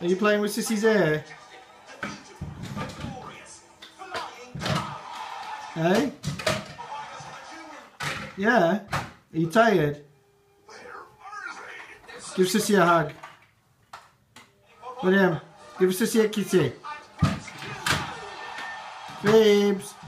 Are you playing with Sissy's hair? Hey? Yeah? Are you tired? Give Sissy a hug. William, give Sissy a kissy. Babes.